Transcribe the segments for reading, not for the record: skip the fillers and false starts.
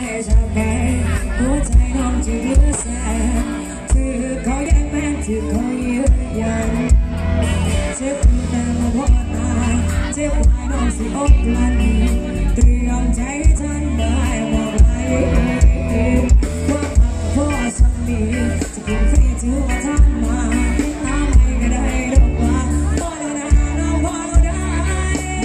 จะไปหัวใจน้องจะเหลือแสนถือเขาแย่งแม่ถือเขายืนยันเจ็บแต่มาพอตายเจ็บหลายน้องสิอกลันเตรียมใจทันได้บอกไว้ว่าพักพ่อสักดีจะกินฟรีถือว่าท่านมาน้ำไม่ก็ได้ดอกว่าพอแล้วนะน้องพอแล้วได้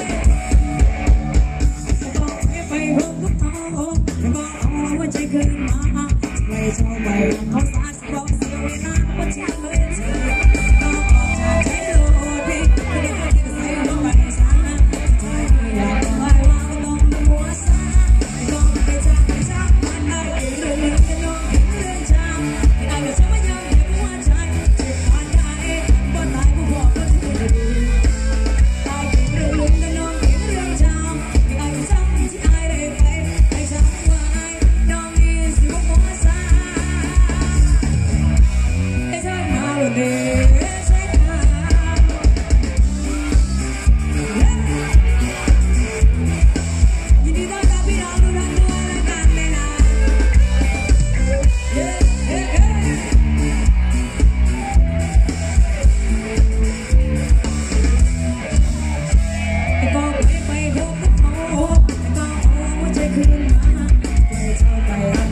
บอกไปพบกับเขาไม่บอกเอาว่าใจคืนมาไม่ชอบไปเขาสาดบอกเสียเวลาว่าใจเลยเธอต้องออกจากใจโลดพี่ไม่ได้คิดใส่ลงไปซะใจอยากไปว่าต้องหัวซาต้องไปจากมันได้เรื่องจะน้องเรื่องจำไม่ได้ก็จะไม่ยอมเก็บหัวใจเจ็บปานใดบ่ตายผู้บอกก็จะไม่ดีตายเรื่องจะน้องเรื่องจำไม่ได้ก็จำที่อายได้ไปให้จำไว้น้องมีสิว่าหัวซาให้เธอมาวันนี้ใช่ไหมยินดีต้อนรับพี่น้องทุกท่านด้วยแล้วกันเลยนะไอ้บอกไปพบกับเขาไอ้ต้องเอาหัวใจคืนมาปล่อยเธอไป